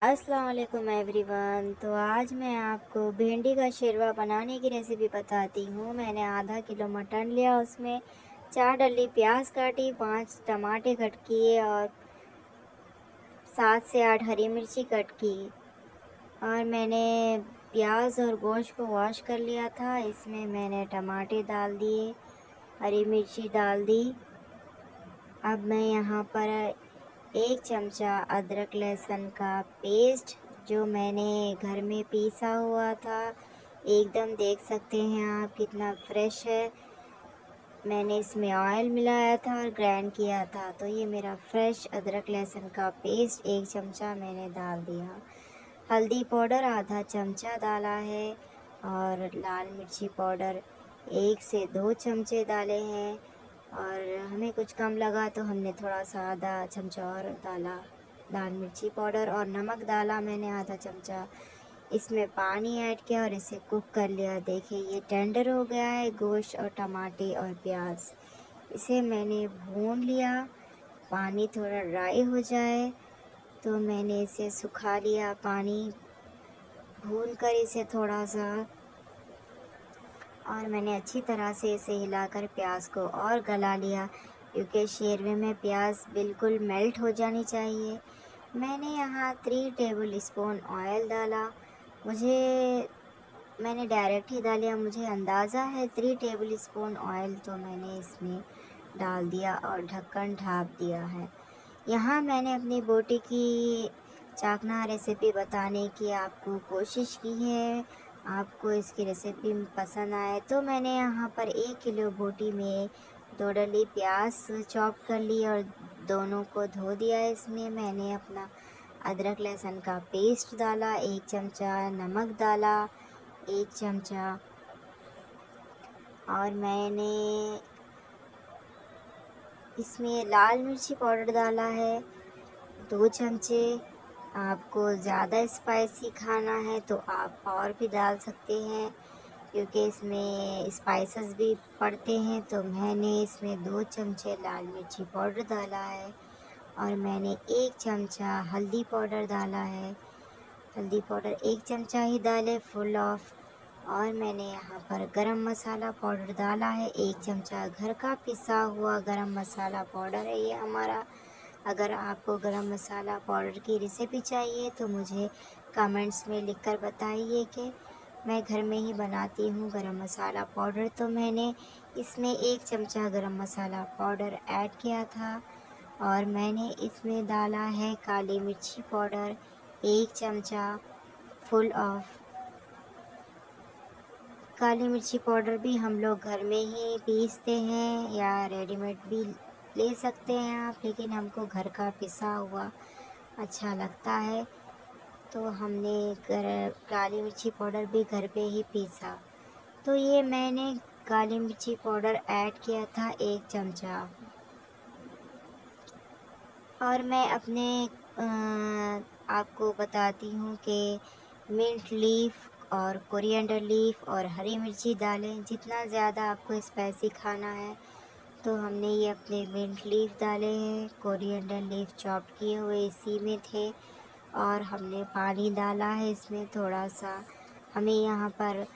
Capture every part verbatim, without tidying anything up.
अस्सलाम वालेकुम एवरीवन। तो आज मैं आपको भिंडी का शेरवा बनाने की रेसिपी बताती हूँ। मैंने आधा किलो मटन लिया, उसमें चार डली प्याज काटी, पांच टमाटे कट किए और सात से आठ हरी मिर्ची कट की। और मैंने प्याज और गोश्त को वॉश कर लिया था। इसमें मैंने टमाटे डाल दिए, हरी मिर्ची डाल दी। अब मैं यहाँ पर एक चमचा अदरक लहसुन का पेस्ट जो मैंने घर में पीसा हुआ था, एकदम देख सकते हैं आप कितना फ्रेश है। मैंने इसमें ऑयल मिलाया था और ग्राइंड किया था। तो ये मेरा फ्रेश अदरक लहसुन का पेस्ट एक चमचा मैंने डाल दिया। हल्दी पाउडर आधा चमचा डाला है और लाल मिर्ची पाउडर एक से दो चमचे डाले हैं। और हमें कुछ कम लगा तो हमने थोड़ा सा आधा चमचा और डाला लाल मिर्ची पाउडर। और नमक डाला मैंने आधा चमचा। इसमें पानी ऐड किया और इसे कुक कर लिया। देखिए ये टेंडर हो गया है गोश्त और टमाटे और प्याज। इसे मैंने भून लिया। पानी थोड़ा ड्राई हो जाए तो मैंने इसे सुखा लिया। पानी भून कर इसे थोड़ा सा, और मैंने अच्छी तरह से इसे हिलाकर प्याज को और गला लिया, क्योंकि शेरवे में प्याज बिल्कुल मेल्ट हो जानी चाहिए। मैंने यहाँ थ्री टेबल स्पून ऑयल डाला। मुझे मैंने डायरेक्ट ही डालिया, मुझे अंदाज़ा है थ्री टेबल स्पून ऑयल, तो मैंने इसमें डाल दिया और ढक्कन ढाँप दिया है। यहाँ मैंने अपनी बोटी की चाकना रेसिपी बताने की आपको कोशिश की है। आपको इसकी रेसिपी पसंद आए तो मैंने यहाँ पर एक किलो बोटी में दो डली प्याज चॉप कर ली और दोनों को धो दिया। इसमें मैंने अपना अदरक लहसुन का पेस्ट डाला, एक चमचा नमक डाला, एक चमचा, और मैंने इसमें लाल मिर्ची पाउडर डाला है दो चमचे। आपको ज़्यादा स्पाइसी खाना है तो आप और भी डाल सकते हैं, क्योंकि इसमें स्पाइसेस भी पड़ते हैं। तो मैंने इसमें दो चमचे लाल मिर्ची पाउडर डाला है और मैंने एक चमचा हल्दी पाउडर डाला है। हल्दी पाउडर एक चमचा ही डाले फुल ऑफ। और मैंने यहाँ पर गरम मसाला पाउडर डाला है एक चमचा। घर का पिसा हुआ गरम मसाला पाउडर है ये हमारा। अगर आपको गरम मसाला पाउडर की रेसिपी चाहिए तो मुझे कमेंट्स में लिखकर बताइए कि मैं घर में ही बनाती हूँ गरम मसाला पाउडर। तो मैंने इसमें एक चमचा गरम मसाला पाउडर ऐड किया था। और मैंने इसमें डाला है काली मिर्ची पाउडर एक चमचा फुल ऑफ। काली मिर्ची पाउडर भी हम लोग घर में ही पीसते हैं या रेडीमेड भी ले सकते हैं आप, लेकिन हमको घर का पिसा हुआ अच्छा लगता है। तो हमने घर काली मिर्ची पाउडर भी घर पे ही पीसा। तो ये मैंने काली मिर्ची पाउडर ऐड किया था एक चमचा। और मैं अपने आ, आपको बताती हूँ कि मिंट लीफ और कोरिएंडर लीफ और हरी मिर्ची डालें। जितना ज़्यादा आपको स्पाइसी खाना है तो हमने ये अपने मिंट लीफ डाले हैं, कोरिएंडर लीफ चॉप किए हुए इसी में थे। और हमने पानी डाला है इसमें थोड़ा सा। हमें यहाँ पर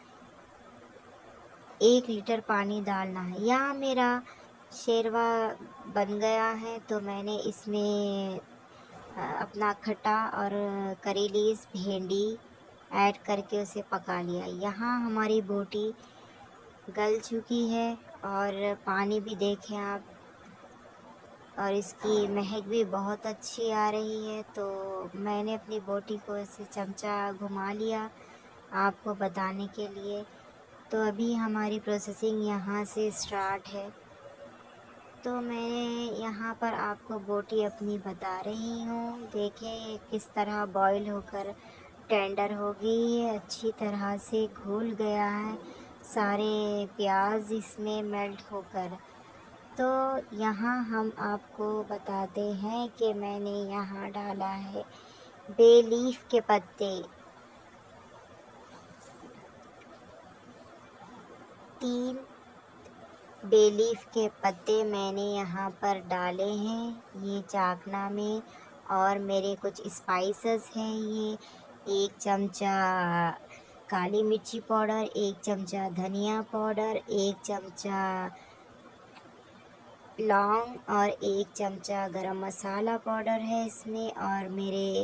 एक लीटर पानी डालना है। यहाँ मेरा शेरवा बन गया है तो मैंने इसमें अपना खट्टा और करी लीव्स भिंडी ऐड करके उसे पका लिया। यहाँ हमारी बोटी गल चुकी है और पानी भी देखें आप, और इसकी महक भी बहुत अच्छी आ रही है। तो मैंने अपनी बोटी को ऐसे चमचा घुमा लिया आपको बताने के लिए। तो अभी हमारी प्रोसेसिंग यहाँ से स्टार्ट है। तो मैं यहाँ पर आपको बोटी अपनी बता रही हूँ। देखिए किस तरह बॉईल होकर टेंडर हो गई है, अच्छी तरह से घुल गया है सारे प्याज इसमें मेल्ट होकर। तो यहाँ हम आपको बताते हैं कि मैंने यहाँ डाला है बे लीफ के पत्ते, तीन बे लीफ के पत्ते मैंने यहाँ पर डाले हैं ये चाकना में। और मेरे कुछ स्पाइसेस हैं ये, एक चमचा काली मिर्ची पाउडर, एक चमचा धनिया पाउडर, एक चमचा लौंग और एक चमचा गरम मसाला पाउडर है इसमें। और मेरे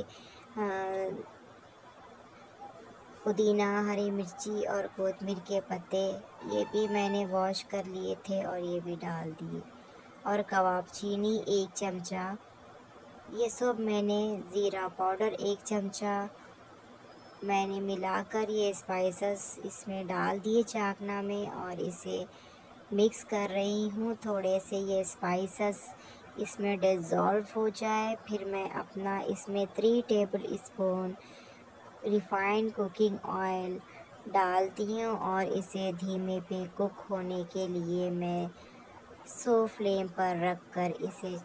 पुदीना, हरी मिर्ची और कोतमीर के पत्ते ये भी मैंने वॉश कर लिए थे और ये भी डाल दिए। और कबाब चीनी एक चमचा, ये सब मैंने ज़ीरा पाउडर एक चमचा मैंने मिलाकर ये स्पाइसेस इसमें डाल दिए चाकना में और इसे मिक्स कर रही हूँ। थोड़े से ये स्पाइसेस इसमें डिज़ोल्व हो जाए, फिर मैं अपना इसमें three tablespoon refined cooking oil डालती हूँ और इसे धीमे पे कुक होने के लिए मैं स्लो फ्लेम पर रखकर इसे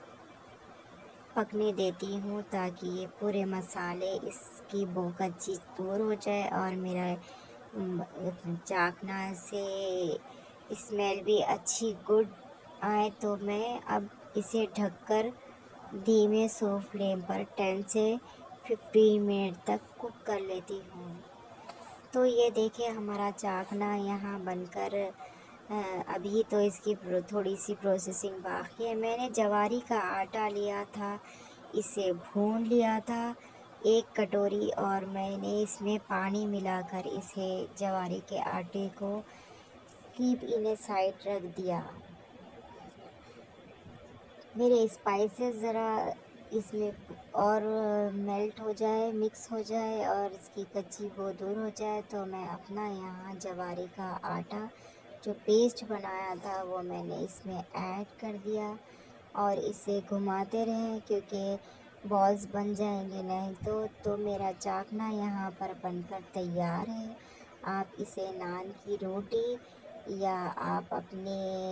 पकने देती हूँ, ताकि ये पूरे मसाले इसकी बो कच्ची दूर हो जाए और मेरा चाकना से स्मेल भी अच्छी गुड आए। तो मैं अब इसे ढककर धीमे स्लो फ्लेम पर टेन से फिफ्टीन मिनट तक कुक कर लेती हूँ। तो ये देखिए हमारा चाकना यहाँ बनकर अभी तो इसकी थोड़ी सी प्रोसेसिंग बाकी है। मैंने जवारी का आटा लिया था, इसे भून लिया था एक कटोरी और मैंने इसमें पानी मिलाकर इसे जवारी के आटे को कीप इन साइड रख दिया। मेरे स्पाइसेस ज़रा इसमें और मेल्ट हो जाए, मिक्स हो जाए और इसकी कच्ची बो दूर हो जाए, तो मैं अपना यहाँ जवारी का आटा जो पेस्ट बनाया था वो मैंने इसमें ऐड कर दिया और इसे घुमाते रहें, क्योंकि बॉल्स बन जाएंगे नहीं तो। तो मेरा चाकना यहाँ पर बनकर तैयार है। आप इसे नान की रोटी या आप अपने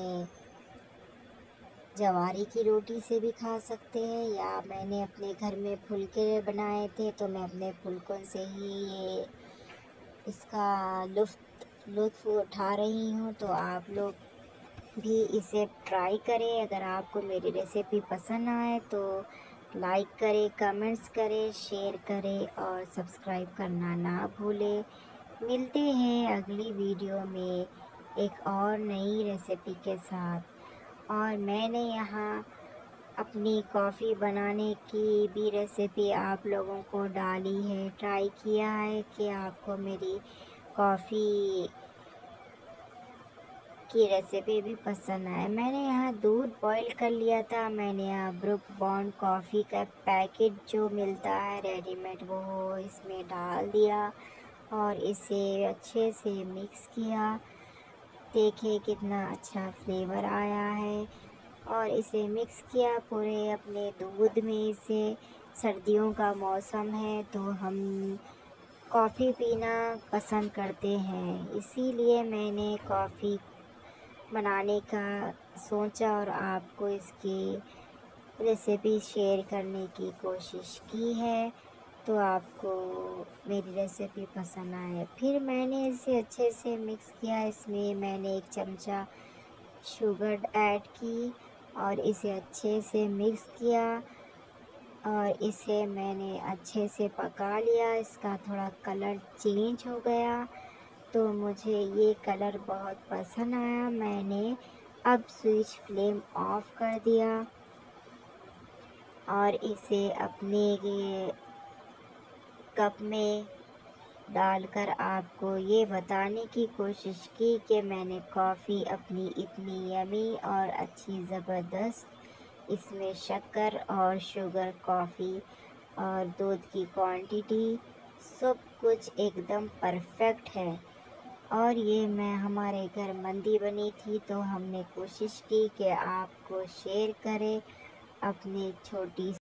जवारी की रोटी से भी खा सकते हैं, या मैंने अपने घर में फुलके बनाए थे तो मैं अपने फुलकों से ही ये इसका लुफ्त लुत्फ़ उठा रही हूँ। तो आप लोग भी इसे ट्राई करें। अगर आपको मेरी रेसिपी पसंद आए तो लाइक करें, कमेंट्स करें, शेयर करें और सब्सक्राइब करना ना भूलें। मिलते हैं अगली वीडियो में एक और नई रेसिपी के साथ। और मैंने यहाँ अपनी कॉफ़ी बनाने की भी रेसिपी आप लोगों को डाली है, ट्राई किया है कि आपको मेरी कॉफ़ी की रेसिपी भी पसंद आए। मैंने यहाँ दूध बॉईल कर लिया था। मैंने यहाँ ब्रुक बॉन्ड कॉफ़ी का पैकेट जो मिलता है रेडीमेड वो इसमें डाल दिया और इसे अच्छे से मिक्स किया। देखिए कितना अच्छा फ्लेवर आया है और इसे मिक्स किया पूरे अपने दूध में। इसे सर्दियों का मौसम है तो हम कॉफ़ी पीना पसंद करते हैं, इसीलिए मैंने कॉफ़ी बनाने का सोचा और आपको इसकी रेसिपी शेयर करने की कोशिश की है। तो आपको मेरी रेसिपी पसंद आए। फिर मैंने इसे अच्छे से मिक्स किया। इसमें मैंने एक चमचा शुगर ऐड की और इसे अच्छे से मिक्स किया और इसे मैंने अच्छे से पका लिया। इसका थोड़ा कलर चेंज हो गया तो मुझे ये कलर बहुत पसंद आया। मैंने अब स्विच फ्लेम ऑफ कर दिया और इसे अपने कप में डालकर आपको ये बताने की कोशिश की कि मैंने कॉफ़ी अपनी इतनी यमी और अच्छी ज़बरदस्त, इसमें शक्कर और शुगर, कॉफ़ी और दूध की क्वांटिटी सब कुछ एकदम परफेक्ट है। और ये मैं हमारे घर मंदी बनी थी तो हमने कोशिश की कि आपको शेयर करें अपनी छोटी